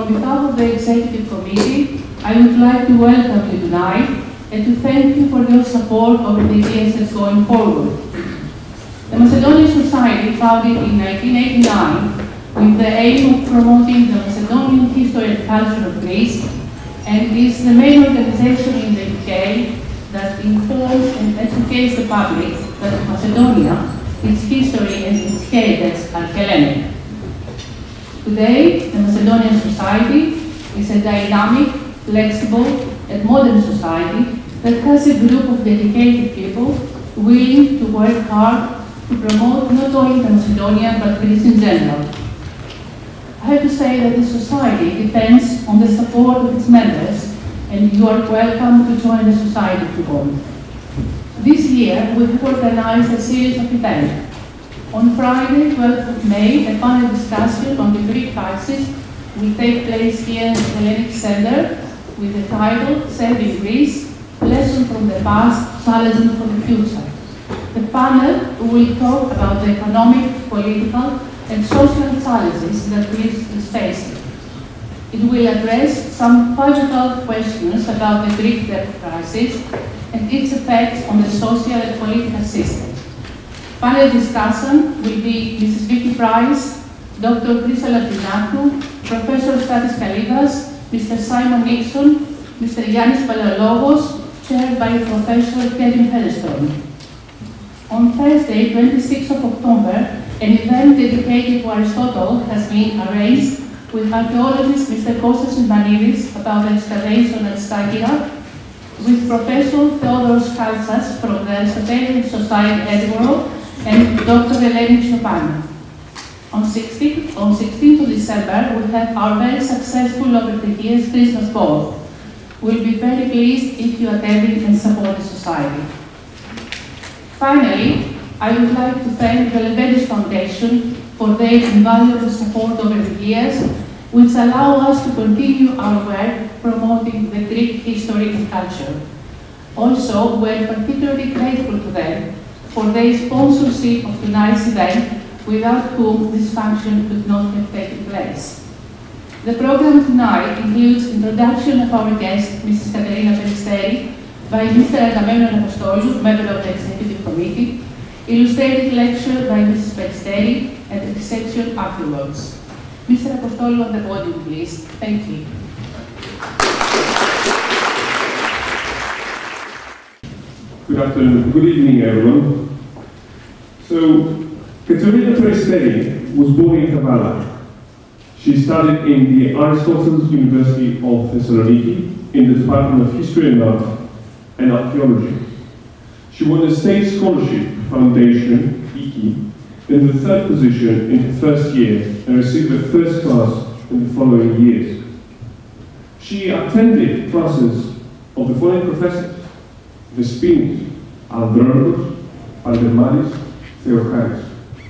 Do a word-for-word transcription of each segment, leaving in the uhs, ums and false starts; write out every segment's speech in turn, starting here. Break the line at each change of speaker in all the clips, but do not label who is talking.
On behalf of the Executive Committee, I would like to welcome you tonight and to thank you for your support over the years going forward. The Macedonian Society, founded in nineteen eighty-nine, with the aim of promoting the Macedonian history and culture of Greece, and is the main organization in the U K that informs and educates the public that Macedonia, its history and its heritage are Hellenic. Today, the Macedonian Society is a dynamic, flexible, and modern society that has a group of dedicated people willing to work hard to promote not only Macedonia but Greece in general. I have to say that this society depends on the support of its members, and you are welcome to join the society if you want. This year, we have organized a series of events. On Friday, twelfth of May, a panel discussion on the Greek crisis will take place here in the Hellenic Center with the title Saving Greece, Lesson from the Past, Challenging for the Future. The panel will talk about the economic, political, and social challenges that Greece is facing. It will address some pivotal questions about the Greek debt crisis and its effects on the social and political system. Panel discussion will be Missus Vicky Price, Doctor Chrysala Pinakou, Professor Stathis Kalidas, Mister Simon Nixon, Mister Yannis Paleologos, chaired by Professor Kevin Featherstone. On Thursday, twenty-sixth of October, an event dedicated to Aristotle has been arranged with archaeologist Mister Kastas about the excavation at Katerina, with Professor Theodoros Kastas from the Aristotelian Society Edinburgh and Doctor Hellenic. On sixteenth of December, we have our very successful over the years Christmas ball. We'll be very pleased if you attend it and support the society. Finally, I would like to thank the Lebedes Foundation for their invaluable support over the years, which allow us to continue our work promoting the Greek history and culture. Also, we're particularly grateful to them for their sponsorship of tonight's event, without whom this function could not have taken place. The program tonight includes introduction of our guest, Missus Katerina Peristeri, by Mister Agamemnon Apostolou, member of the Executive Committee, illustrated lecture by Missus Peristeri, and reception afterwards. Mister Apostolou on the podium, please. Thank you.
Good afternoon, good evening, everyone. So, Katerina Peristeri was born in Kavala. She studied in the Aristotle's University of Thessaloniki in the Department of History and Art and Archaeology. She won the State Scholarship Foundation, I K I, in the third position in her first year and received the first class in the following years. She attended classes of the following professors: Vespinis, Andronikos, Aldermanis, Theocharis.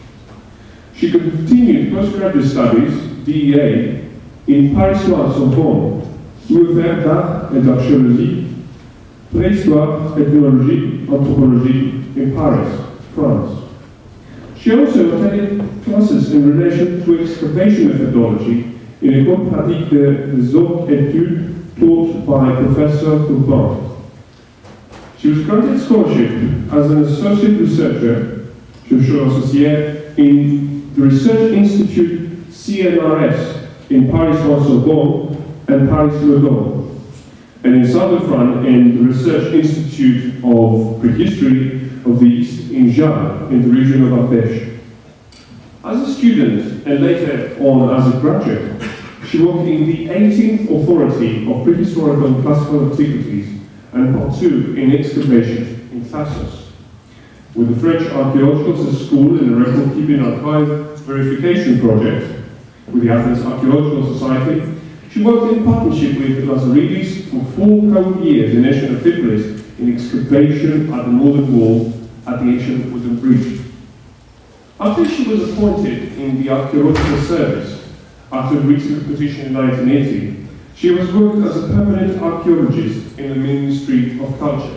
She continued postgraduate studies, D E A, in Paris Sorbonne, ouvert d'art et d'archéologie, préhistoire, ethnologie, anthropologie in Paris, France. She also attended classes in relation to excavation methodology in École pratique des hautes études taught by Professor Urban. She was granted scholarship as an associate researcher, chercheur associé, in the Research Institute C N R S in Paris-Sorbonne and Paris-Le Gaulle, and in southern France in the Research Institute of Prehistory of the East in Java, in the region of Ardèche. As a student, and later on as a graduate, she worked in the eighteenth Authority of Prehistorical and Classical Antiquities and partook in excavations in Kastas. With the French Archaeological School in the record-keeping archive verification project, with the Athens Archaeological Society, she worked in partnership with Lazaridis for four whole years in ancient Amphipolis in excavation at the northern wall at the ancient wooden bridge. After she was appointed in the Archaeological Service, after reaching the position in nineteen eighty, she has worked as a permanent archaeologist in the Ministry of Culture.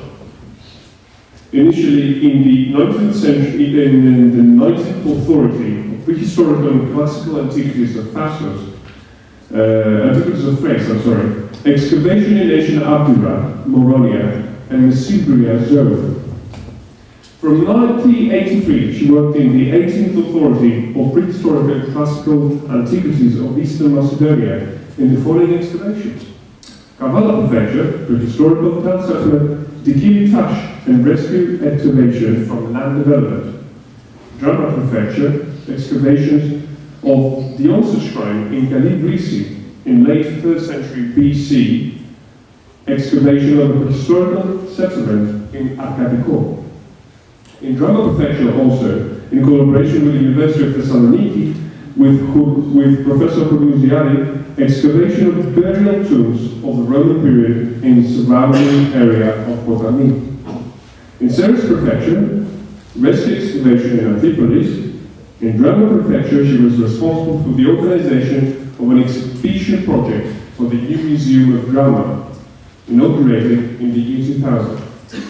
Initially in the nineteenth century, in the nineteenth Authority of Prehistorical and Classical Antiquities of Kastas, uh, Antiquities of Thrace, I'm sorry, excavation in ancient Abdura, Moronia, and Mesibria zone. From nineteen eighty-three, she worked in the eighteenth Authority of Prehistoric and Classical Antiquities of Eastern Macedonia in the following excavations: Kavala Prefecture, Prehistorical Town Settlement, Dikili Tash and Rescue Excavation from Land Development. Drama Prefecture, excavations of the Onsa Shrine in Galivrisi in late third century B C, excavation of a prehistorical settlement in Archaeologist. In Drama Prefecture also, in collaboration with the University of Thessaloniki, with, with Professor Kourmouziadi, excavation of burial tombs of the Roman period in the surrounding area of Potami. In Ceres Prefecture, rescue excavation in Amphipolis. In Drama Prefecture, she was responsible for the organization of an exhibition project for the new Museum of Drama, inaugurated in the year two thousand.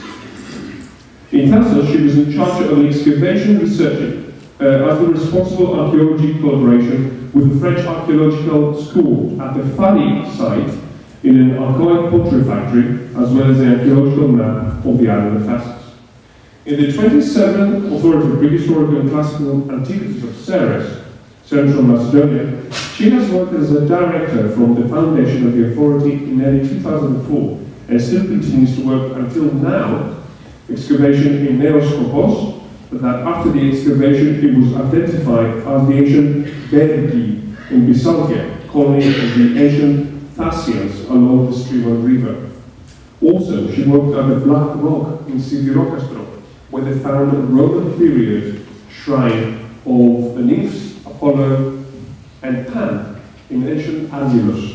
In Kastas, she was in charge of an excavation research uh, as the responsible archaeology collaboration with the French Archaeological School at the Fari site in an archaic pottery factory, as well as the archaeological map of the island of Kastas. In the twenty-seventh Authority of Prehistoric and Classical Antiquities of Ceres, Central Macedonia, she has worked as a director from the foundation of the authority in early two thousand four and still continues to work until now. Excavation in Neoskopos, that after the excavation it was identified as the ancient Bergi in Bisaltia, colony of the ancient Thasians along the Strymon River. Also, she worked at the Black Rock in Sidirokastro, where they found a Roman period shrine of the nymphs Apollo and Pan in ancient Argilus.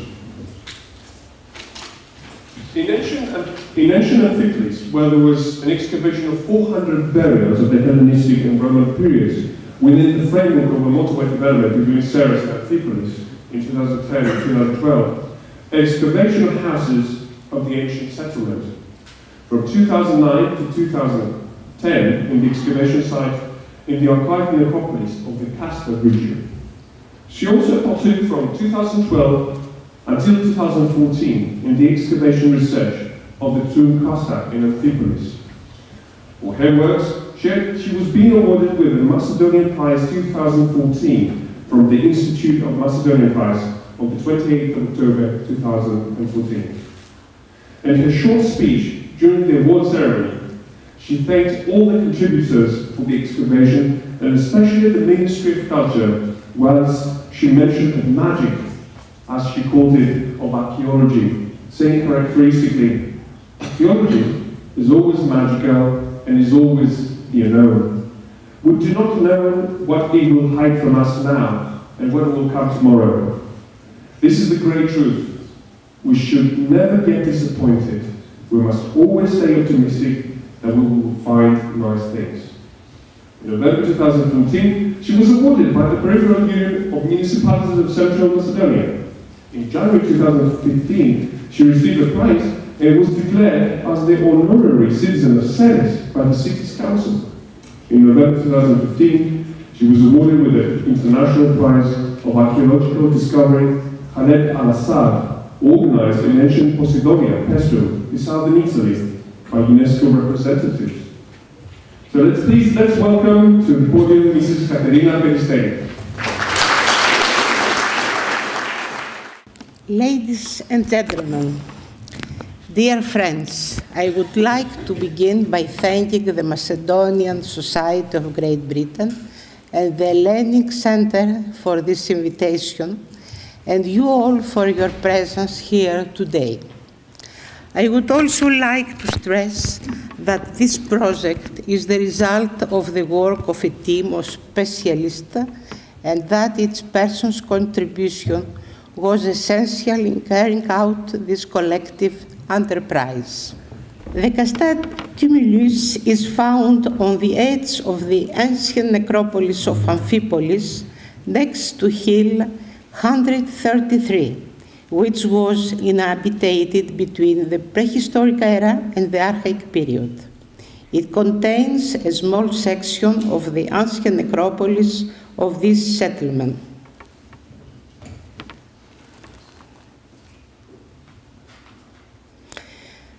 In ancient, in ancient Amphipolis, where there was an excavation of four hundred burials of the Hellenistic and Roman periods within the framework of a motorway development between Ceres and Amphipolis in two thousand ten and two thousand twelve, excavation of houses of the ancient settlement. From two thousand nine to two thousand ten, in the excavation site in the archaic necropolis of the Kasta region. She also partook from two thousand twelve until two thousand fourteen in the excavation research of the tomb Kasta in Amphipolis. For her works, she, had, she was being awarded with the Macedonian Prize two thousand fourteen from the Institute of Macedonian Prize on the twenty-eighth of October two thousand fourteen. In her short speech during the award ceremony, she thanked all the contributors for the excavation and especially the Ministry of Culture, whilst she mentioned the magic, as she called it, of archaeology, saying characteristically, archaeology is always magical and is always the unknown. We do not know what it will hide from us now and what will come tomorrow. This is the great truth. We should never get disappointed. We must always stay optimistic that we will find nice things. In November two thousand fourteen, she was awarded by the Peripheral Union of Municipalities of Central Macedonia. In January two thousand fifteen, she received a prize and was declared as the Honorary Citizen of Ceres by the city's council. In November two thousand fifteen, she was awarded with the International Prize of Archaeological Discovery Khaled al-Assad, organized in ancient Posidonia, Pestum, in southern Italy, by UNESCO representatives. So let's please, let's welcome to the podium Missus Katerina Peristeri.
Ladies and gentlemen, dear friends, I would like to begin by thanking the Macedonian Society of Great Britain and the Hellenic Center for this invitation, and you all for your presence here today. I would also like to stress that this project is the result of the work of a team of specialists and that each person's contribution was essential in carrying out this collective enterprise. The Kasta Tumulus is found on the edge of the ancient necropolis of Amphipolis, next to Hill one hundred thirty-three, which was inhabited between the prehistoric era and the Archaic period. It contains a small section of the ancient necropolis of this settlement.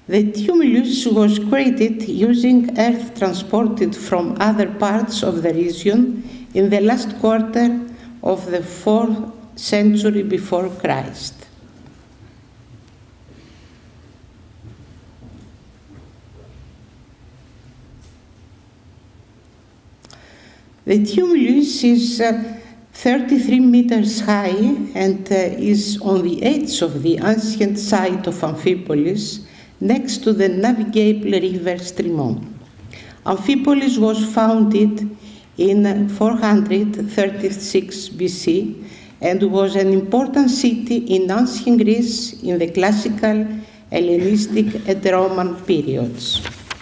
The tumulus was created using earth transported from other parts of the region in the last quarter of the fourth century before Christ. The tumulus is uh, thirty-three meters high and uh, is on the edge of the ancient site of Amphipolis, next to the navigable river Strymon. Amphipolis was founded in four hundred thirty-six B C and was an important city in ancient Greece in the classical, Hellenistic and Roman periods.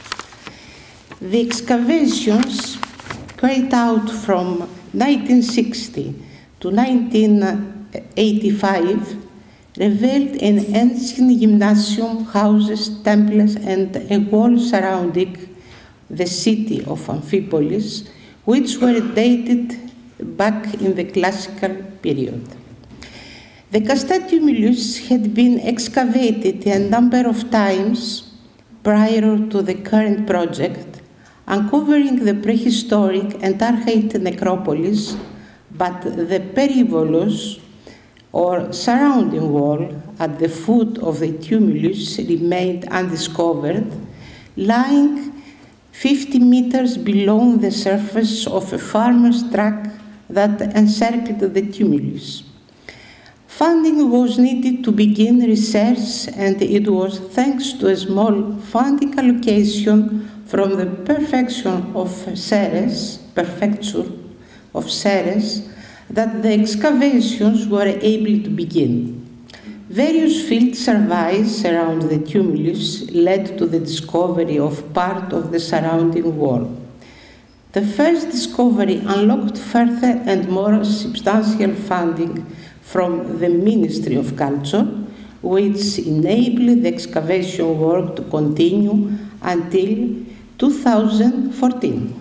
The excavations carried out from nineteen sixty to nineteen eighty-five revealed an ancient gymnasium, houses, temples, and a wall surrounding the city of Amphipolis, which were dated back in the classical period. The Kasta tumulus had been excavated a number of times prior to the current project, uncovering the prehistoric and archaic necropolis, but the Perivolos, or surrounding wall at the foot of the tumulus, remained undiscovered, lying fifty meters below the surface of a farmer's tract that encircled the tumulus. Funding was needed to begin research, and it was thanks to a small funding allocation from the Prefecture of Ceres, Prefecture of Ceres, that the excavations were able to begin. Various field surveys around the tumulus led to the discovery of part of the surrounding wall. The first discovery unlocked further and more substantial funding from the Ministry of Culture, which enabled the excavation work to continue until two thousand fourteen.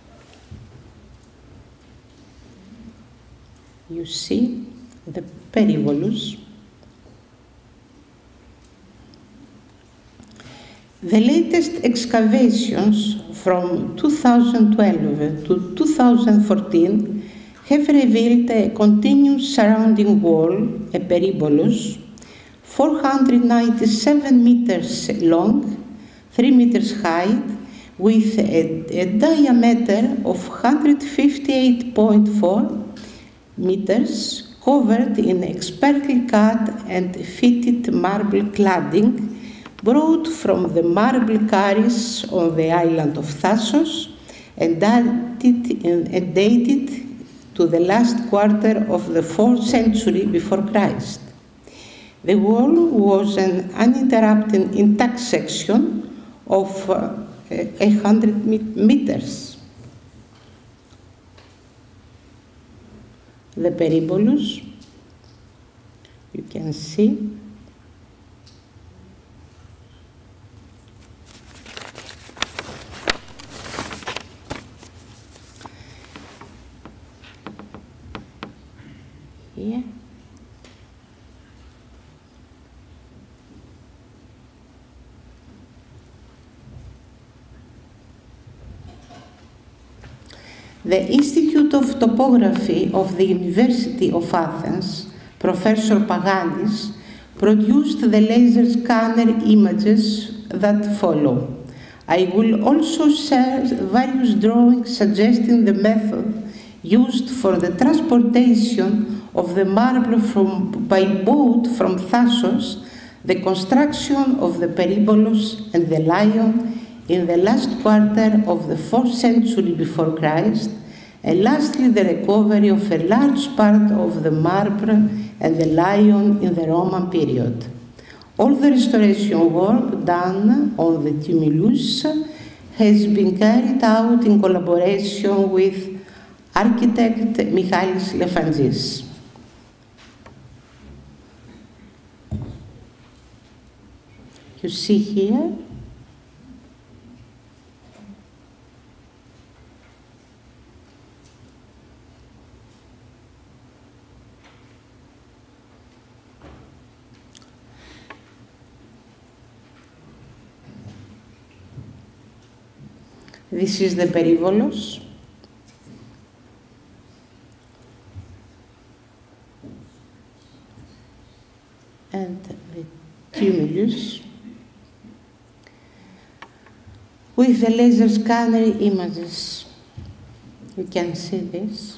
You see the Perivolos. The latest excavations from two thousand twelve to two thousand fourteen have revealed a continuous surrounding wall, a Perivolos, four hundred ninety-seven meters long, three meters high, with a, a diameter of one hundred fifty-eight point four meters, covered in expertly cut and fitted marble cladding brought from the marble quarries on the island of Thasos and dated, in, and dated to the last quarter of the fourth century before Christ. The wall was an uninterrupted intact section of uh, one hundred meters. The Perivolos, you can see. Here. The Institute of Topography of the University of Athens, Professor Paganis, produced the laser scanner images that follow. I will also share various drawings suggesting the method used for the transportation of the marble from, by boat from Thasos, the construction of the Perivolos and the lion in the last quarter of the fourth century before Christ, and lastly the recovery of a large part of the marble and the lion in the Roman period. All the restoration work done on the tumulus has been carried out in collaboration with architect Michalis Lefangis. You see here This is the Perivolos. And the Tumulus with the laser scanner images. You can see this.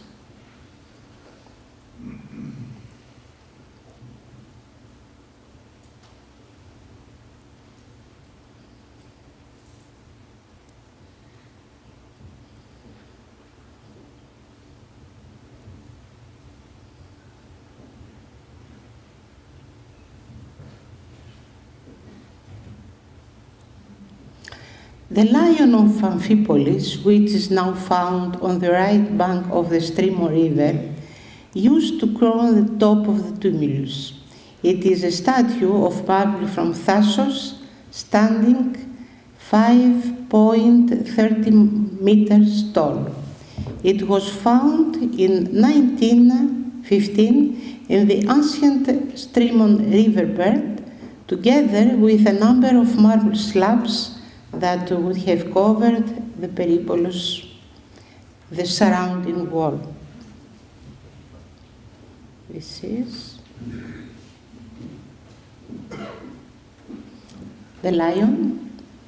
The lion of Amphipolis, which is now found on the right bank of the stream or river, used to crown the top of the tumulus. It is a statue of marble from Thassos, standing five point three zero meters tall. It was found in nineteen fifteen in the ancient Strymon riverbed, together with a number of marble slabs that would have covered the Peripolis, the surrounding wall. This is the lion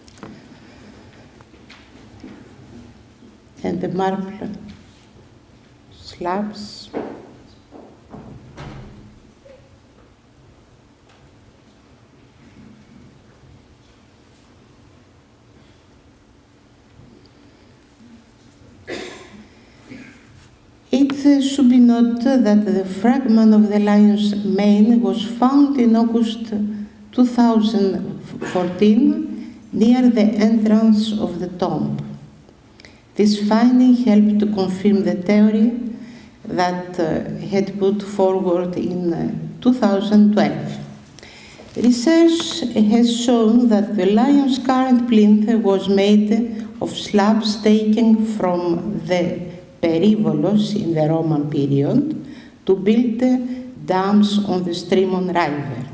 and the marble slabs. It should be noted that the fragment of the lion's mane was found in August two thousand fourteen near the entrance of the tomb. This finding helped to confirm the theory that uh, had put forward in uh, two thousand twelve. Research has shown that the lion's current plinth was made of slabs taken from the Perivolos in the Roman period to build dams on the Strymon River.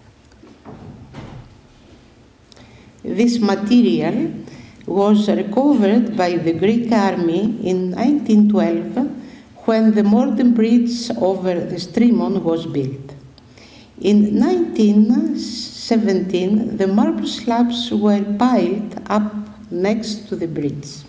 This material was recovered by the Greek army in nineteen twelve when the modern bridge over the Strymon was built. In nineteen seventeen, the marble slabs were piled up next to the bridge.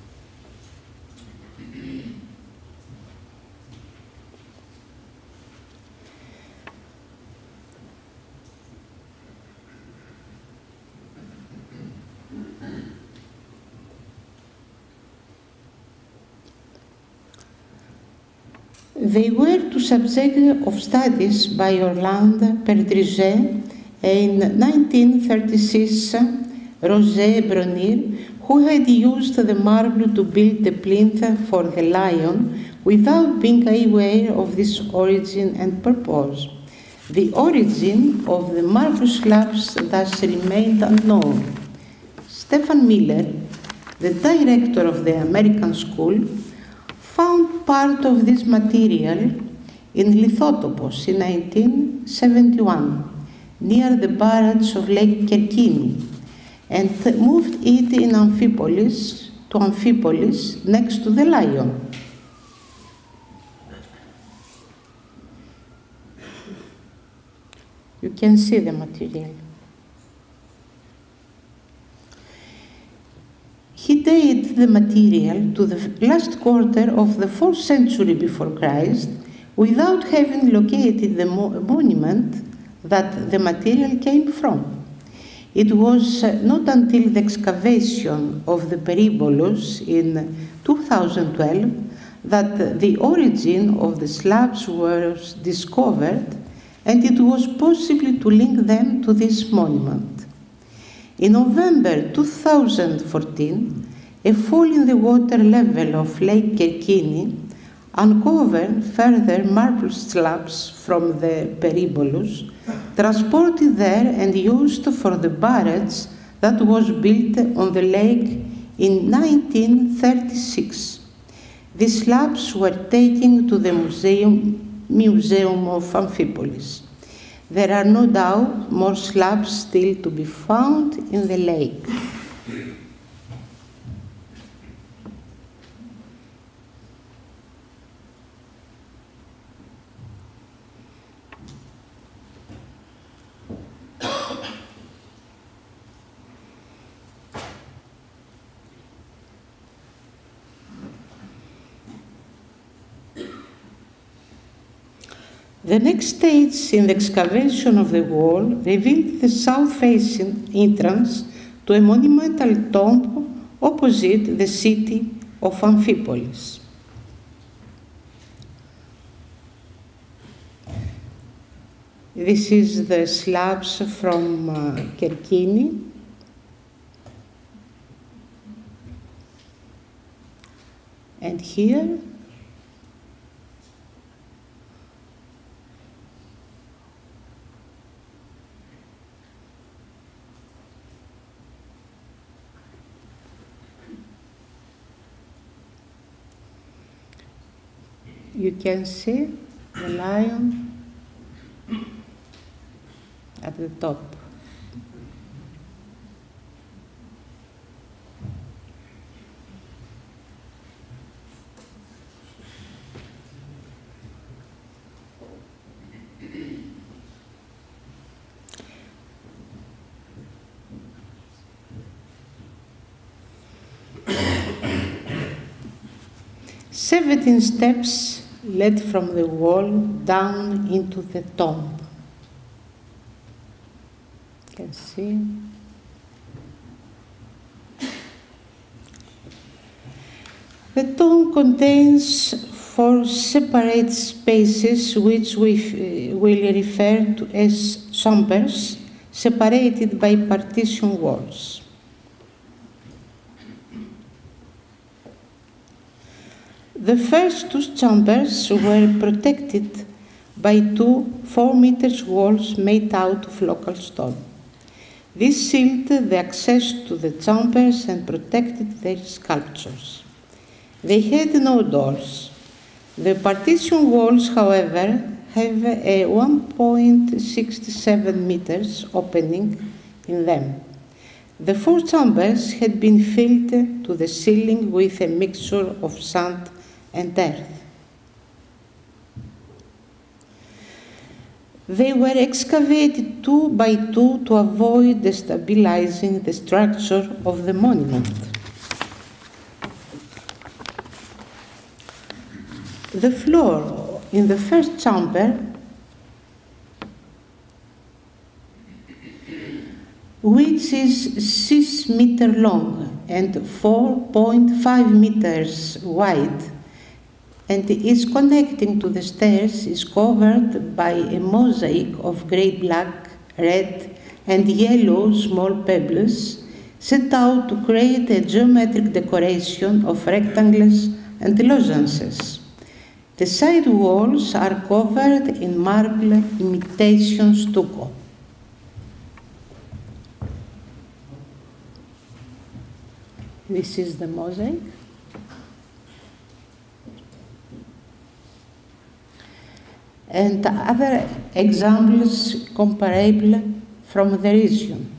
They were the subject of studies by Orlando Peristeri in nineteen thirty-six, Roger Bronir, who had used the marble to build the plinth for the lion without being aware of this origin and purpose. The origin of the marble slabs thus remained unknown. Stefan Miller, the director of the American School, found part of this material in Lithotopos in nineteen seventy-one, near the barrage of Lake Kerkini, and moved it in Amphipolis to Amphipolis next to the lion. You can see the material. He dated the material to the last quarter of the fourth century before Christ without having located the mo monument that the material came from. It was not until the excavation of the Perivolos in two thousand twelve that the origin of the slabs was discovered, and it was possible to link them to this monument. In November two thousand fourteen, a fall in the water level of Lake Kerkini uncovered further marble slabs from the Perivolos, transported there and used for the barrage that was built on the lake in nineteen thirty-six. These slabs were taken to the museum, Museum of Amphipolis. There are no doubt more slabs still to be found in the lake. The next stage in the excavation of the wall revealed the south-facing entrance to a monumental tomb opposite the city of Amphipolis. This is the slabs from uh, Kerkini. And here, you can see the lion at the top. Seventeen steps led from the wall down into the tomb. You can see. The tomb contains four separate spaces which we will refer to as chambers, separated by partition walls. The first two chambers were protected by two four meters walls made out of local stone. This sealed the access to the chambers and protected their sculptures. They had no doors. The partition walls, however, have a one point six seven meters opening in them. The four chambers had been filled to the ceiling with a mixture of sand and earth. They were excavated two by two to avoid destabilizing the structure of the monument. The floor in the first chamber, which is six meters long and four point five meters wide, and is connecting to the stairs, is covered by a mosaic of grey, black, red, and yellow small pebbles set out to create a geometric decoration of rectangles and lozenges. The side walls are covered in marble imitation stucco. This is the mosaic. And other examples comparable from the region.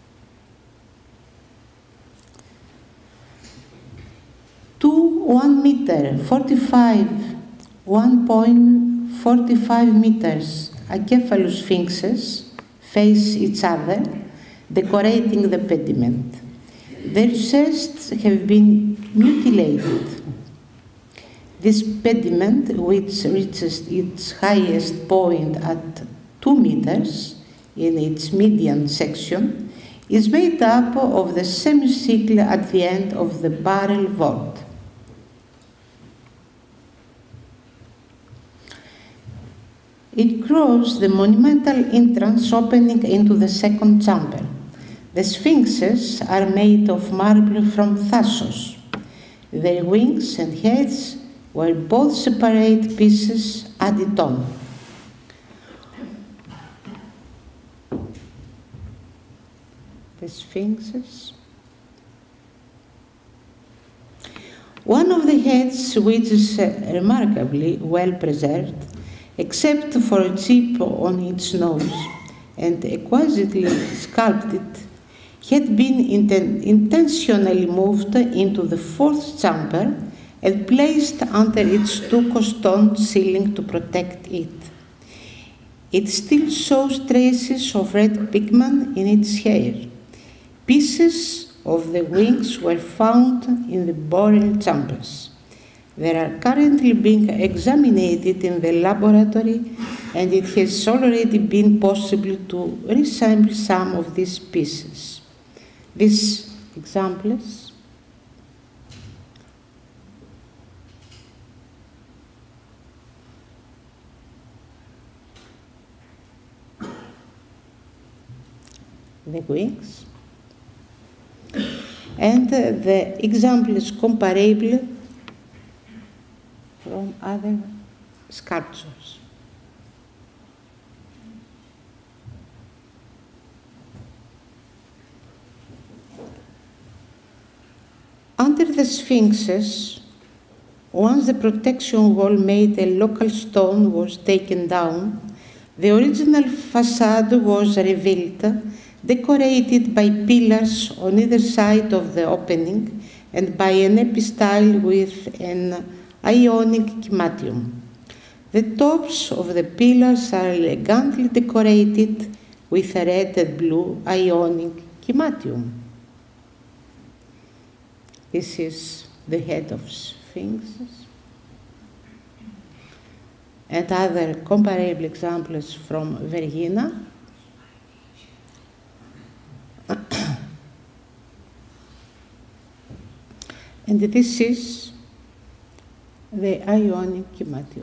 Two one meter, forty-five, one point four five meters Amphipolis sphinxes face each other, decorating the pediment. Their chests have been mutilated. This pediment, which reaches its highest point at two meters in its median section, is made up of the semicircle at the end of the barrel vault. It crossed the monumental entrance opening into the second chamber. The sphinxes are made of marble from Thasos. Their wings and heads were both separate pieces added on. The sphinxes. One of the heads, which is remarkably well preserved, except for a chip on its nose and exquisitely sculpted, had been inten intentionally moved into the fourth chamber and placed under its stucco stone ceiling to protect it. It still shows traces of red pigment in its hair. Pieces of the wings were found in the burial chambers. They are currently being examined in the laboratory and it has already been possible to reassemble some of these pieces. These examples the wings, and uh, the example is comparable from other sculptures. Under the sphinxes, once the protection wall made a local stone was taken down, the original facade was revealed, decorated by pillars on either side of the opening and by an epistyle with an Ionic cymatium. The tops of the pillars are elegantly decorated with a red and blue Ionic cymatium. This is the head of sphinxes. And other comparable examples from Vergina. And this is the Ionic cymatium.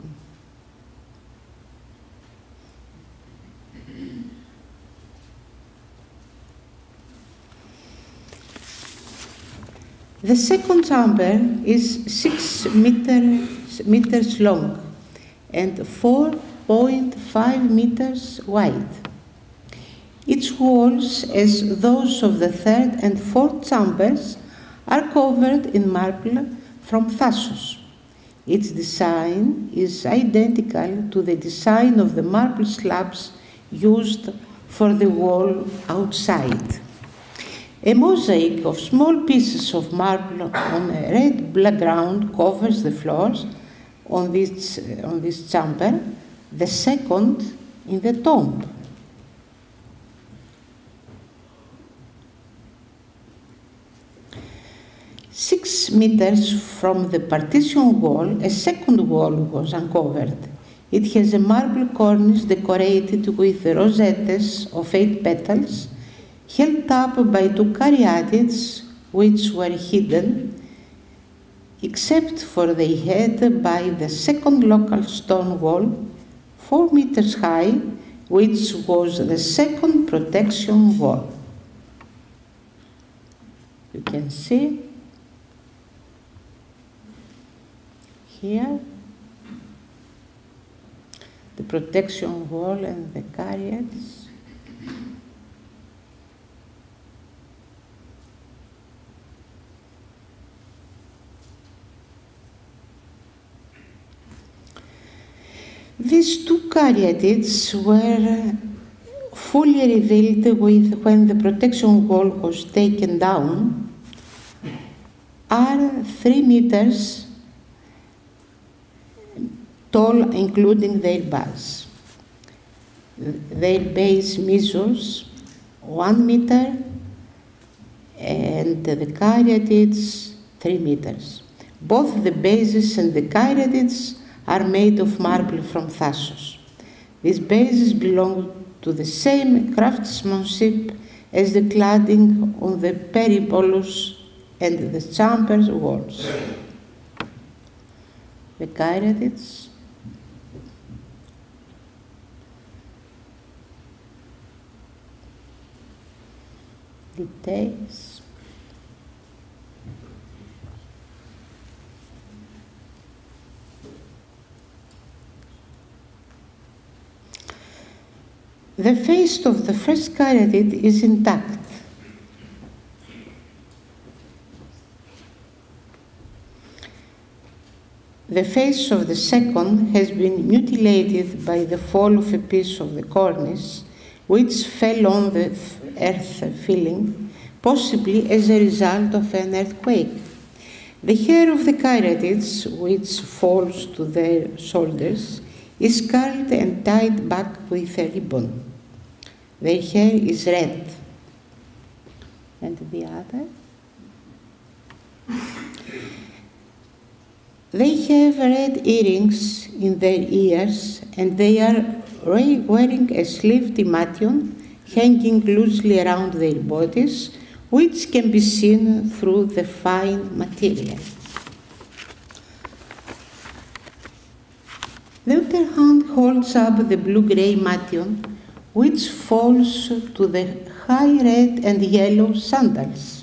The second chamber is six meters, meters long and four point five meters wide. Its walls, as those of the third and fourth chambers, are covered in marble from Thasos. Its design is identical to the design of the marble slabs used for the wall outside. A mosaic of small pieces of marble on a red background covers the floors on this, on this chamber, the second in the tomb. Six meters from the partition wall, a second wall was uncovered. It has a marble cornice decorated with rosettes of eight petals, held up by two caryatids, which were hidden, except for the head, by the second local stone wall, four meters high, which was the second protection wall. You can see here the protection wall and the caryatids. These two caryatids were fully revealed with when the protection wall was taken down, are three meters tall, including their base. Their base measures one meter and the caryatids three meters. Both the bases and the caryatids are made of marble from Thasos. These bases belong to the same craftsmanship as the cladding on the Peristeri and the chamber walls. The caryatids details. The face of the first caryatid is intact. The face of the second has been mutilated by the fall of a piece of the cornice, which fell on the earth filling, possibly as a result of an earthquake. The hair of the caryatids, which falls to their shoulders, is curled and tied back with a ribbon. Their hair is red. And the other? They have red earrings in their ears, and they are wearing a sleeve dimation hanging loosely around their bodies, which can be seen through the fine material. The other hand holds up the blue-grey mation, which falls to the high red and yellow sandals.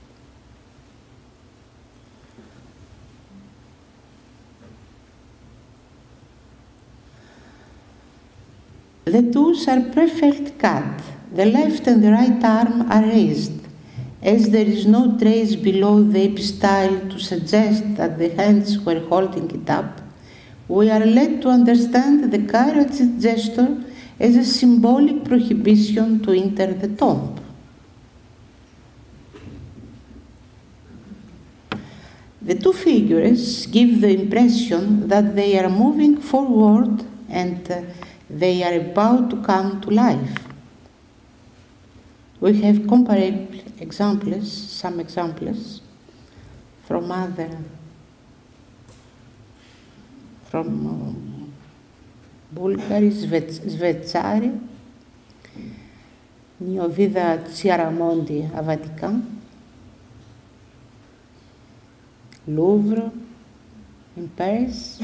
The toes are perfectly cut. The left and the right arm are raised. As there is no trace below the epistyle to suggest that the hands were holding it up, we are led to understand the carriage gesture as a symbolic prohibition to enter the tomb. The two figures give the impression that they are moving forward and uh, they are about to come to life. We have comparable examples, some examples from other, from um, Bulgari, Svezzari, Niovida Ciaramondi a Vatican, Louvre in Paris,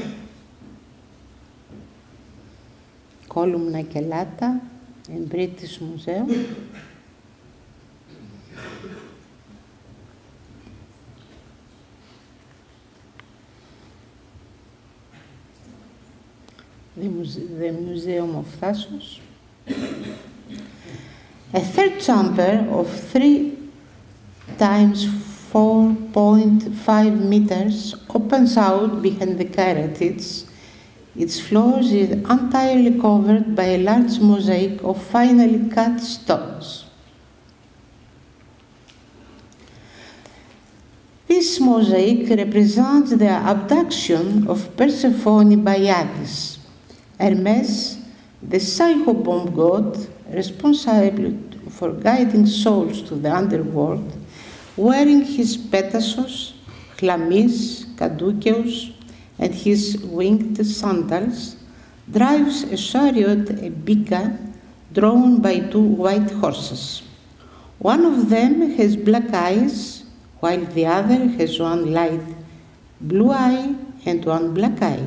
Columna Chelata in British Museum, the, muse the Museum of Thasos. A third chamber of three times four point five meters opens out behind the caryatids. Its floors is entirely covered by a large mosaic of finely cut stones. This mosaic represents the abduction of Persephone by Hades. Hermes, the psychobomb god responsible for guiding souls to the underworld, wearing his petasos, chlamys, caduceus, and his winged sandals, drives a chariot, a bica, drawn by two white horses. One of them has black eyes, while the other has one light blue eye and one black eye.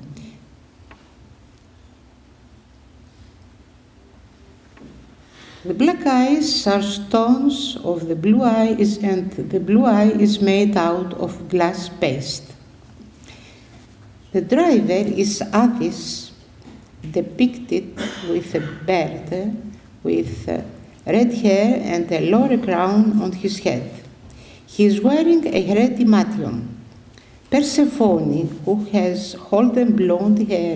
The black eyes are stones of the blue eye, is, and the blue eye is made out of glass paste. The driver is Hades, depicted with a bird with red hair and a laurel crown on his head. He is wearing a red dimation. Persephone, who has golden blonde hair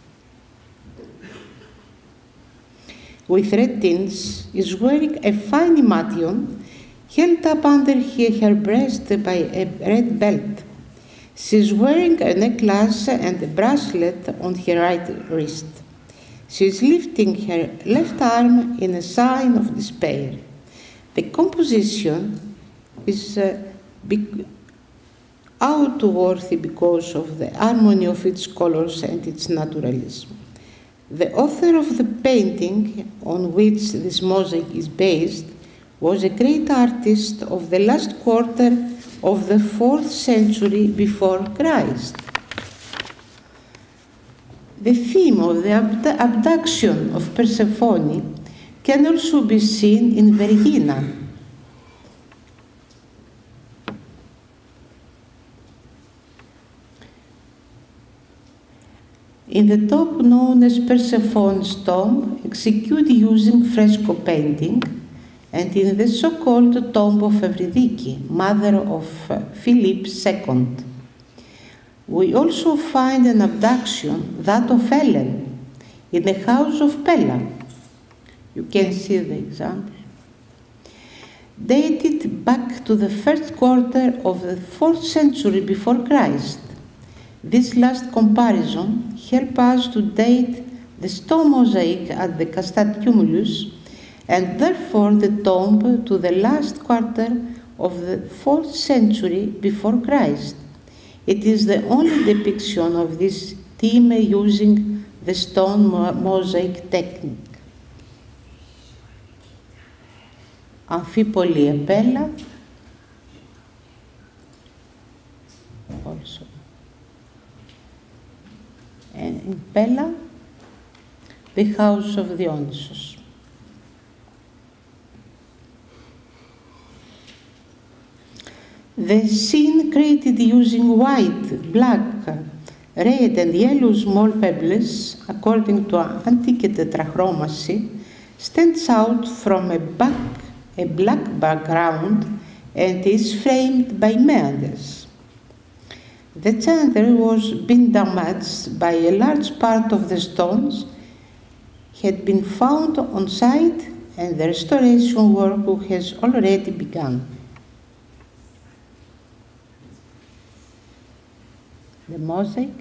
with red tints, is wearing a fine dimation held up under her breast by a red belt. She is wearing a necklace and a bracelet on her right wrist. She is lifting her left arm in a sign of despair. The composition is uh, outworthy because of the harmony of its colors and its naturalism. The author of the painting on which this mosaic is based was a great artist of the last quarter of the fourth century before Christ. The theme of the abdu abduction of Persephone can also be seen in Vergina. In the top known as Persephone's tomb, executed using fresco painting, and in the so-called tomb of Eurydice, mother of uh, Philip the Second. We also find an abduction, that of Helen, in the house of Pella. You can see the example. Dated back to the first quarter of the fourth century before Christ. This last comparison helps us to date the stone mosaic at the Kasta Tumulus, and therefore the tomb to the last quarter of the fourth century before Christ. It is the only depiction of this theme using the stone mo mosaic technique. Amphipolis Pella, also. And in Pella, the house of Dionysus. The scene created using white, black, red and yellow small pebbles, according to Antiquity tetrachromacy, stands out from a, back, a black background and is framed by meanders. The center was been damaged by a large part of the stones had been found on site, and the restoration work has already begun. The mosaic.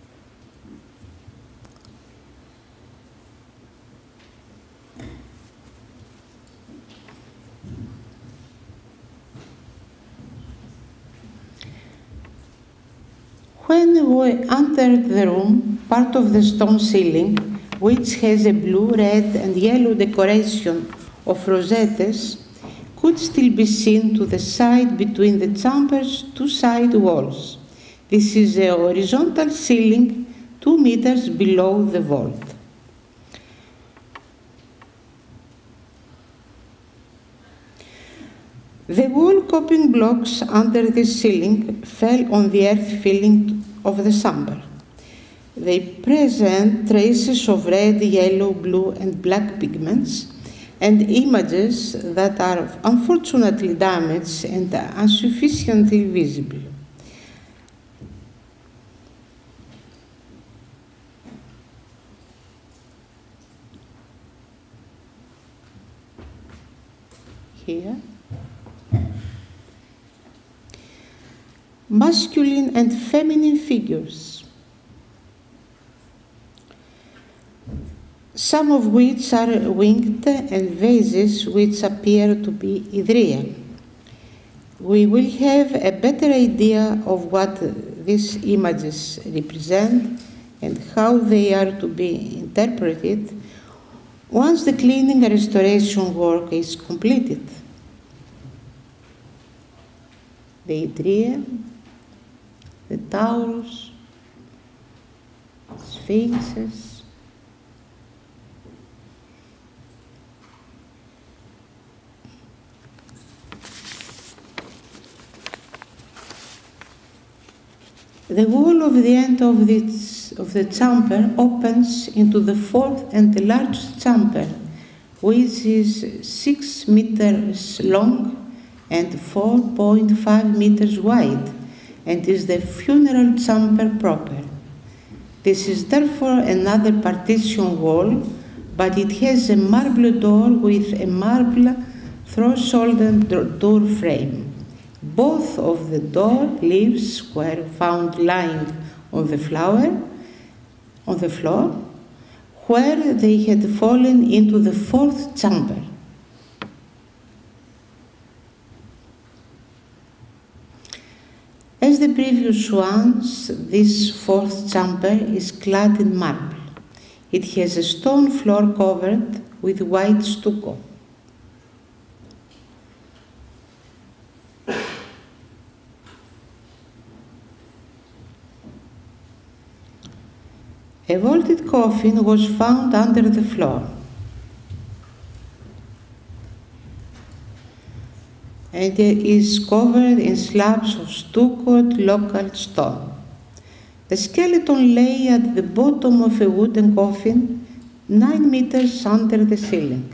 When we entered the room, part of the stone ceiling, which has a blue, red and yellow decoration of rosettes, could still be seen to the side between the chamber's two side walls. This is a horizontal ceiling two meters below the vault. The wall coping blocks under the ceiling fell on the earth filling of the chamber. They present traces of red, yellow, blue and black pigments and images that are unfortunately damaged and insufficiently visible. Here. Masculine and feminine figures, some of which are winged, and vases which appear to be Hydria. We will have a better idea of what these images represent and how they are to be interpreted once the cleaning and restoration work is completed. The Hydria, the Taurus, Sphinxes, the wall of the end of, this, of the chamber opens into the fourth and largest chamber, which is six meters long and four point five meters wide, and is the funeral chamber proper. This is therefore another partition wall, but it has a marble door with a marble threshold and door frame. Both of the door leaves were found lying on the floor, on the floor, where they had fallen into the fourth chamber. As the previous ones, this fourth chamber is clad in marble. It has a stone floor covered with white stucco. A vaulted coffin was found under the floor, and it is covered in slabs of stuccoed local stone. The skeleton lay at the bottom of a wooden coffin, nine meters under the ceiling.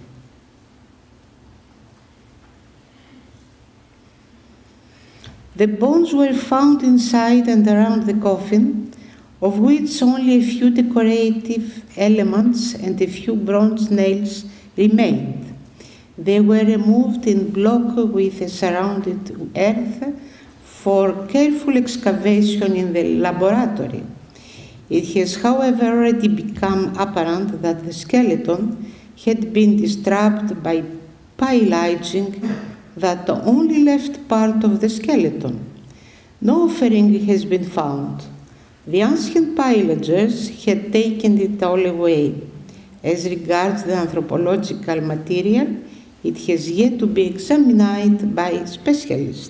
The bones were found inside and around the coffin, of which only a few decorative elements and a few bronze nails remained. They were removed in block with a surrounded earth for careful excavation in the laboratory. It has, however, already become apparent that the skeleton had been disturbed by pillaging that only left part of the skeleton. No offering has been found. The ancient pillagers had taken it all away. As regards the anthropological material, it has yet to be examined by specialists.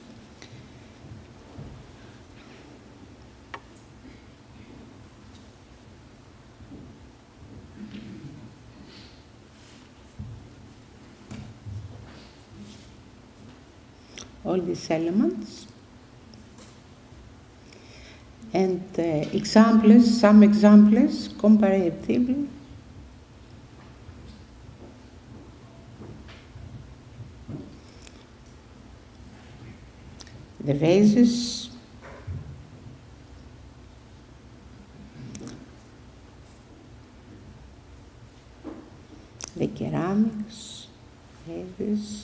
All these elements. And uh, examples, some examples, comparatively. The vases, the ceramics, vases,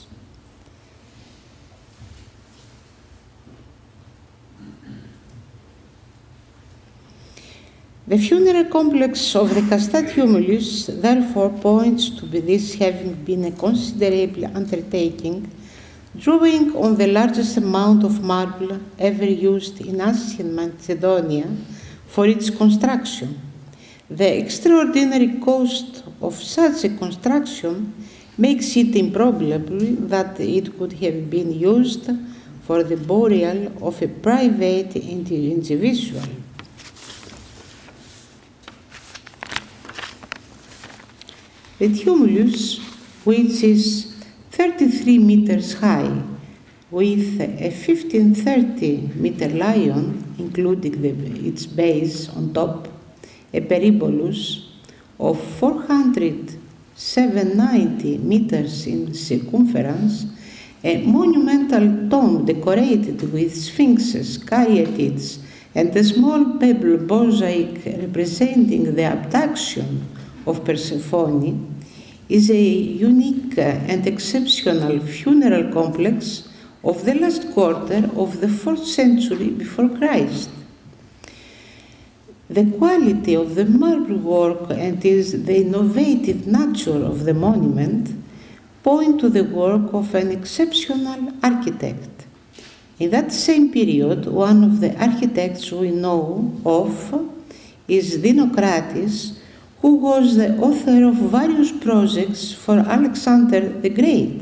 the funeral complex of the Kasta Tumulus therefore points to this having been a considerable undertaking, drawing on the largest amount of marble ever used in ancient Macedonia for its construction. The extraordinary cost of such a construction makes it improbable that it could have been used for the burial of a private individual. The tumulus, which is thirty-three meters high, with a fifteen thirty meter lion, including the, its base on top, a Peristeri of four hundred seven ninety meters in circumference, a monumental tomb decorated with sphinxes, caryatids, and a small pebble mosaic representing the abduction of Persephone, is a unique and exceptional funeral complex of the last quarter of the fourth century before Christ. The quality of the marble work and is the innovative nature of the monument point to the work of an exceptional architect. In that same period, one of the architects we know of is Dinocrates, who was the author of various projects for Alexander the Great.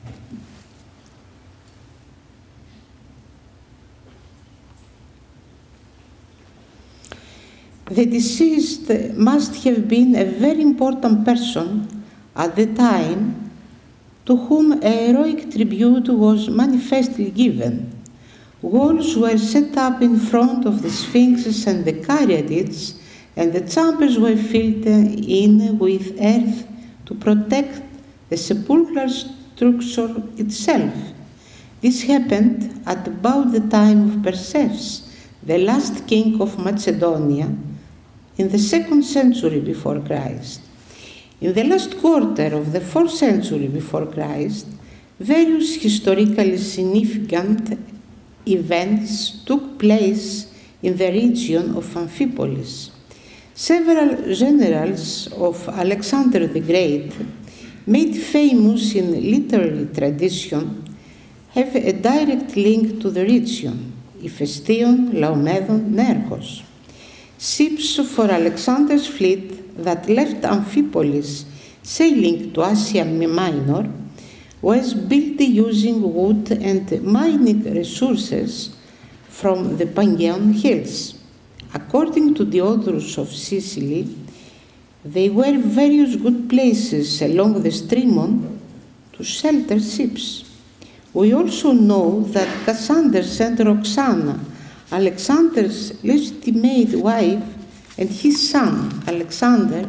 The deceased must have been a very important person at the time to whom a heroic tribute was manifestly given. Walls were set up in front of the sphinxes and the caryatids, and the chambers were filled in with earth to protect the sepulchral structure itself. This happened at about the time of Perseus, the last king of Macedonia, in the second century before Christ. In the last quarter of the fourth century before Christ, various historically significant events took place in the region of Amphipolis. Several generals of Alexander the Great, made famous in literary tradition, have a direct link to the region: Iphistion, Laomedon, Nerchos. Ships for Alexander's fleet that left Amphipolis sailing to Asia Minor was built using wood and mining resources from the Pangæan Hills. According to the authors of Sicily, they were various good places along the Strymon to shelter ships. We also know that Cassander sent Roxana, Alexander's legitimate wife, and his son, Alexander,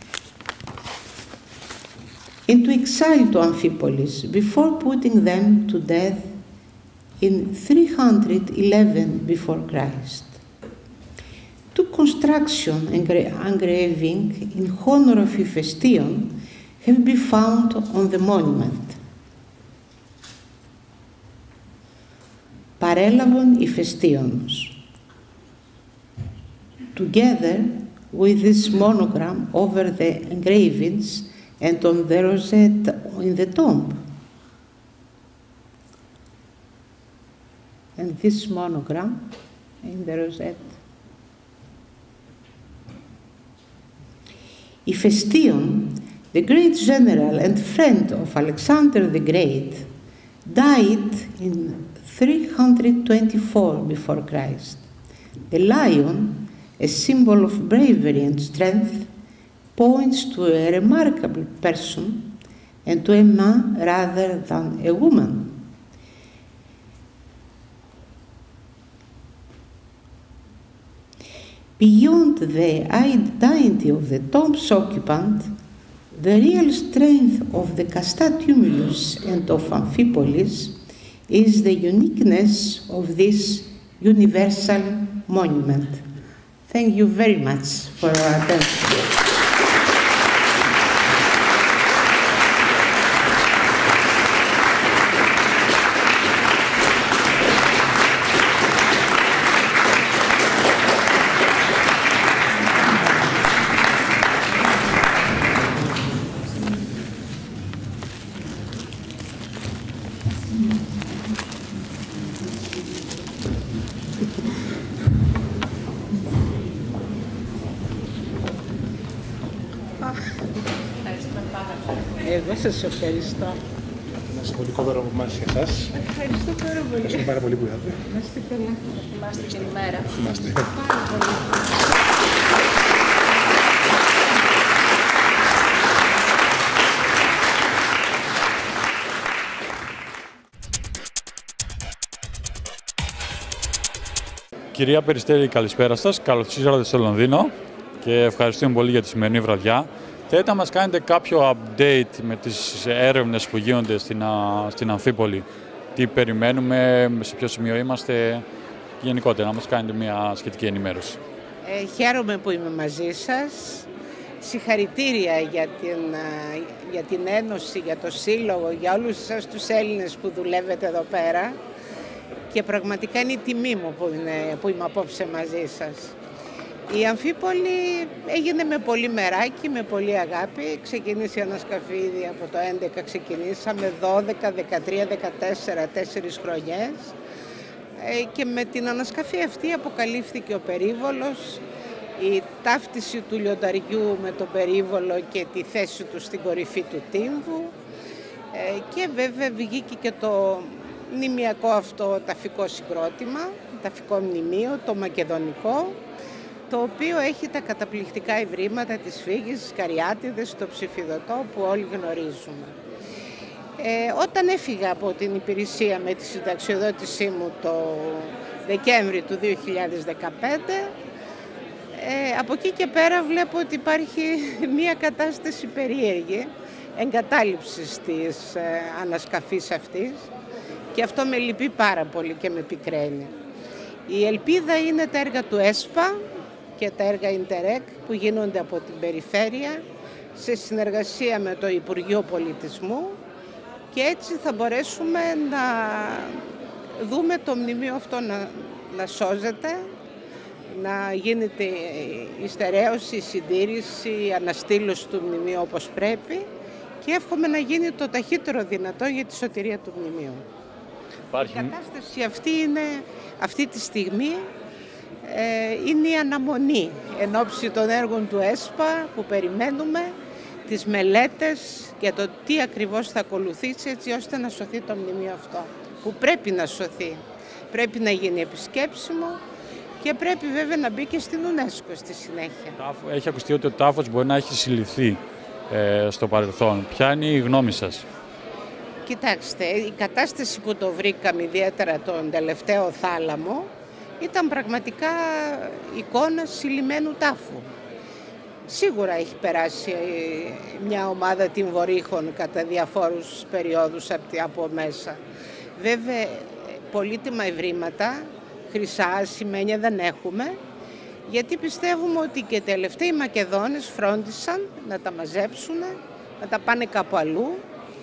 into exile to Amphipolis before putting them to death in three hundred eleven before Christ. Two construction engraving in honor of Iphistion have been found on the monument. Parellavon Iphistionos, together with this monogram over the engravings and on the rosette in the tomb. And this monogram in the rosette Hephaestion, the great general and friend of Alexander the Great, died in three hundred twenty-four before Christ. The lion, a symbol of bravery and strength, points to a remarkable person and to a man rather than a woman. Beyond the identity of the tomb's occupant, the real strength of the Kasta Tumulus and of Amphipolis is the uniqueness of this universal monument. Thank you very much for your attention. Εγώ σας ευχαριστώ.
Ένα συμβολικό δώρο από εμάς και εσάς.
Ευχαριστώ πάρα πολύ.
Ευχαριστώ πάρα πολύ που ήρθατε.
Να είστε καλά.
Θυμάστε την ημέρα.
Θυμάστε.
Πάρα πολύ.
Κυρία Περιστέρη, καλησπέρα σας. Καλώς ήρθατε στο Λονδίνο και ευχαριστούμε πολύ για τη σημερινή βραδιά. Θέλετε να μας κάνετε κάποιο update με τις έρευνες που γίνονται στην, στην Αμφίπολη. Τι περιμένουμε, σε ποιο σημείο είμαστε, γενικότερα να μας κάνετε μια σχετική ενημέρωση.
Ε, χαίρομαι που είμαι μαζί σας. Συγχαρητήρια για την, για την Ένωση, για το Σύλλογο, για όλους σας τους Έλληνες που δουλεύετε εδώ πέρα. Και πραγματικά είναι η τιμή μου που, είναι, που είμαι απόψε μαζί σας. Η Αμφίπολη έγινε με πολύ μεράκι, με πολύ αγάπη. Ξεκίνησε η ανασκαφή ήδη από το έντεκα, ξεκινήσαμε δώδεκα, δεκατρία, δεκατέσσερα, τέσσερις χρονιές. Ε, και με την ανασκαφή αυτή αποκαλύφθηκε ο περίβολος, η ταύτιση του λιονταριού με τον περίβολο και τη θέση του στην κορυφή του τύμβου. Ε, και βέβαια βγήκε και το μνημιακό αυτό ταφικό συγκρότημα, ταφικό μνημείο, το μακεδονικό, το οποίο έχει τα καταπληκτικά ευρήματα της φύγης, της Καριάτιδες, το ψηφιδωτό που όλοι γνωρίζουμε. Ε, όταν έφυγα από την υπηρεσία με τη συνταξιοδότησή μου το Δεκέμβρη του δύο χιλιάδες δεκαπέντε, ε, από εκεί και πέρα βλέπω ότι υπάρχει μια κατάσταση περίεργη εγκατάλειψης της ε, ανασκαφής αυτής και αυτό με λυπεί πάρα πολύ και με πικραίνει. Η ελπίδα είναι τα έργα του ΕΣΠΑ και τα έργα Ιντερεκ που γίνονται από την περιφέρεια σε συνεργασία με το Υπουργείο Πολιτισμού και έτσι θα μπορέσουμε να δούμε το μνημείο αυτό να, να σώζεται, να γίνεται η στερέωση, η συντήρηση, η αναστήλωση του μνημείου όπως πρέπει και εύχομαι να γίνει το ταχύτερο δυνατό για τη σωτηρία του μνημείου. Υπάρχει... Η κατάσταση αυτή είναι αυτή τη στιγμή ε, είναι η αναμονή εν ώψη των έργων του ΕΣΠΑ που περιμένουμε, τις μελέτες για το τι ακριβώς θα ακολουθήσει έτσι ώστε να σωθεί το μνημείο αυτό που πρέπει να σωθεί. Πρέπει να γίνει επισκέψιμο και πρέπει βέβαια να μπει και στην UNESCO στη συνέχεια.
Έχει ακουστεί ότι ο τάφος μπορεί να έχει συλληφθεί ε, στο παρελθόν. Ποια είναι η γνώμη σας?
Κοιτάξτε, η κατάσταση που το βρήκαμε ιδιαίτερα τον τελευταίο θάλαμο ήταν πραγματικά εικόνα συλλημένου τάφου. Σίγουρα έχει περάσει μια ομάδα τυμβορύχων κατά διαφόρους περιόδους από μέσα. Βέβαια, πολύτιμα ευρήματα, χρυσά, ασημένια δεν έχουμε, γιατί πιστεύουμε ότι και οι τελευταίοι Μακεδόνες φρόντισαν να τα μαζέψουν, να τα πάνε κάπου αλλού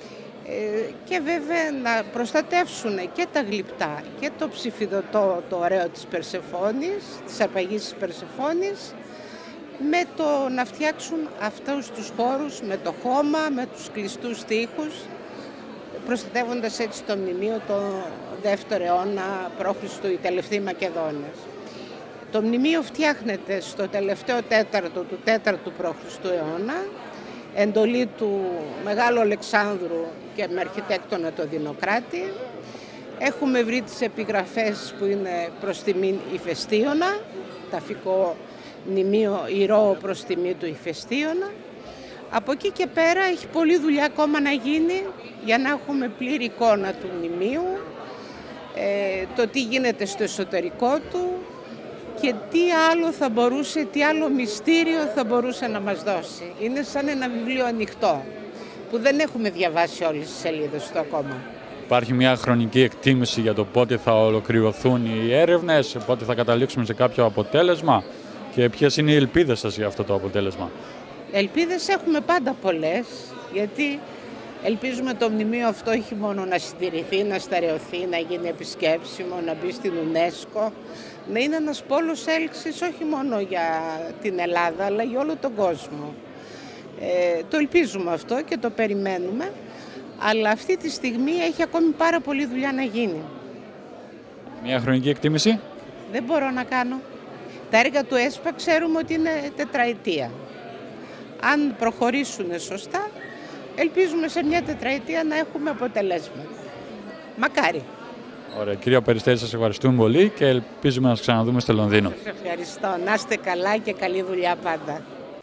και βέβαια να προστατεύσουν και τα γλυπτά και το ψηφιδωτό, το ωραίο της Περσεφόνης, της αρπαγής της Περσεφόνης, με το να φτιάξουν αυτούς τους χώρους με το χώμα, με τους κλειστούς τοίχους, προστατεύοντας έτσι το μνημείο το δεύτερο αιώνα π.Χ. οι τελευταίοι Μακεδόνες. Το μνημείο φτιάχνεται στο τελευταίο τέταρτο του τέταρτου π.Χ. αιώνα, εντολή του Μεγάλου Αλεξάνδρου και με αρχιτέκτονα το Δινοκράτη. Έχουμε βρει τις επιγραφές που είναι προς τιμή Ηφαιστίωνα, ταφικό μνημείο ηρώο προς τιμή του Ηφαιστίωνα. Από εκεί και πέρα έχει πολλή δουλειά ακόμα να γίνει για να έχουμε πλήρη εικόνα του μνημείου, ε, το τι γίνεται στο εσωτερικό του και τι άλλο θα μπορούσε, τι άλλο μυστήριο θα μπορούσε να μας δώσει. Είναι σαν ένα βιβλίο ανοιχτό, που δεν έχουμε διαβάσει όλες τις σελίδες του ακόμα.
Υπάρχει μια χρονική εκτίμηση για το πότε θα ολοκληρωθούν οι έρευνες, πότε θα καταλήξουμε σε κάποιο αποτέλεσμα και ποιες είναι οι ελπίδες σας για αυτό το αποτέλεσμα?
Ελπίδες έχουμε πάντα πολλές, γιατί ελπίζουμε το μνημείο αυτό όχι μόνο να συντηρηθεί, να στερεωθεί, να γίνει επισκέψιμο, να μπει στην UNESCO, να είναι ένας πόλος έλξης όχι μόνο για την Ελλάδα, αλλά για όλο τον κόσμο. Ε, το ελπίζουμε αυτό και το περιμένουμε, αλλά αυτή τη στιγμή έχει ακόμη πάρα πολλή δουλειά να γίνει.
Μια χρονική εκτίμηση?
Δεν μπορώ να κάνω. Τα έργα του ΕΣΠΑ ξέρουμε ότι είναι τετραετία. Αν προχωρήσουν σωστά, ελπίζουμε σε μια τετραετία να έχουμε αποτελέσματα. Μακάρι.
Ωραία. Κυρία Περιστέρη, σας ευχαριστούμε πολύ και ελπίζουμε να σας ξαναδούμε στο Λονδίνο.
Σας ευχαριστώ. Να είστε καλά και καλή δουλειά πάντα.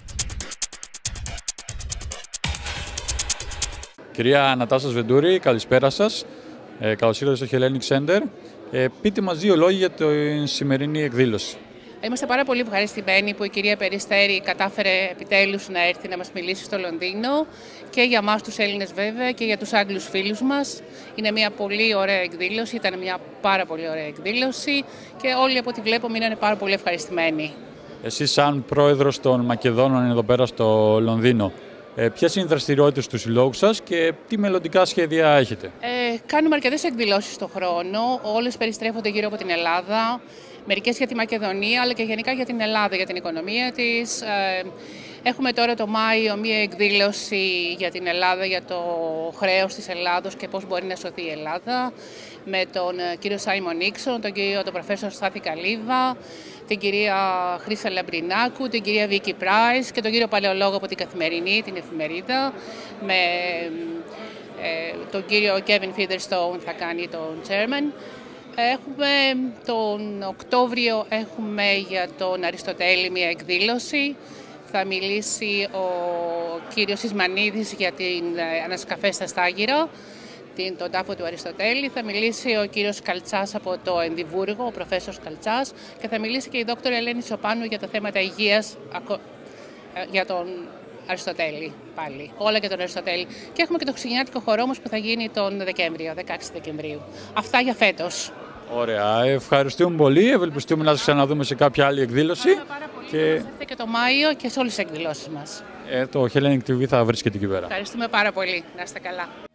Κυρία Ανατάσσας Βεντούρη, καλησπέρα σας. Ε, καλώς ήρθατε στο Hellenic Center. Ε, πείτε μας δύο λόγια για την σημερινή εκδήλωση.
Είμαστε πάρα πολύ ευχαριστημένοι που η κυρία Περιστέρη κατάφερε επιτέλους να έρθει να μας μιλήσει στο Λονδίνο, και για εμάς τους Έλληνες βέβαια και για τους Άγγλους φίλους μας. Είναι μια πολύ ωραία εκδήλωση, ήταν μια πάρα πολύ ωραία εκδήλωση και όλοι από ό,τι βλέπουμε είναι πάρα πολύ ευχαριστημένοι.
Εσείς σαν πρόεδρος των Μακεδόνων εδώ πέρα στο Λονδίνο, ε, ποιες είναι οι δραστηριότητες του συλλόγου σας και τι μελλοντικά σχέδια έχετε?
Ε, κάνουμε αρκετές εκδηλώσεις το χρόνο, όλες περιστρέφονται γύρω από την Ελλάδα. Μερικές για τη Μακεδονία, αλλά και γενικά για την Ελλάδα, για την οικονομία της. Έχουμε τώρα το Μάιο μία εκδήλωση για την Ελλάδα, για το χρέος της Ελλάδος και πώς μπορεί να σωθεί η Ελλάδα, με τον κύριο Σάιμον Νίξον, τον κύριο τον προφέσορ Στάθη Καλίδα, την κυρία Χρύσα Λαμπρινάκου, την κυρία Βίκη Πράις και τον κύριο Παλαιολόγο από την Καθημερινή, την εφημερίδα, με ε, τον κύριο Κέβιν Φίδερστόουν θα κάνει τον chairman. Έχουμε τον Οκτώβριο έχουμε για τον Αριστοτέλη μια εκδήλωση. Θα μιλήσει ο κύριος Ισμανίδης για την ανασκαφές στα Στάγυρα, τον τάφο του Αριστοτέλη. Θα μιλήσει ο κύριος Καλτσάς από το Ενδιβούργο, ο προφέσορ Καλτσάς, και θα μιλήσει και η δόκτωρα Ελένη Σοπάνου για τα θέματα υγείας, για τον Αριστοτέλη πάλι, όλα για τον Αριστοτέλη. Και έχουμε και το χριστουγεννιάτικο χορό όμως που θα γίνει τον Δεκέμβριο, δεκαέξι Δεκεμβρίου. Αυτά για φέτος.
Ωραία, ευχαριστούμε πολύ. Ευελπιστούμε να σας ξαναδούμε σε κάποια άλλη εκδήλωση.
Πάρα πολύ.
Και...
Θα και το Μάιο και σε όλες τις εκδηλώσεις μας.
Ε, το Hellenic τι βι θα βρίσκεται εκεί πέρα.
Ευχαριστούμε πάρα πολύ. Να είστε καλά.